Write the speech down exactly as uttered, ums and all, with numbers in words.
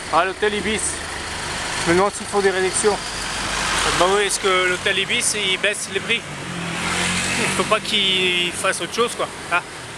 Ah, l'hôtel Ibis. Je me demande s'ils font des réductions. Bah oui, est-ce que l'hôtel Ibis il baisse les prix? Il faut pas qu'il fasse autre chose quoi. Ah.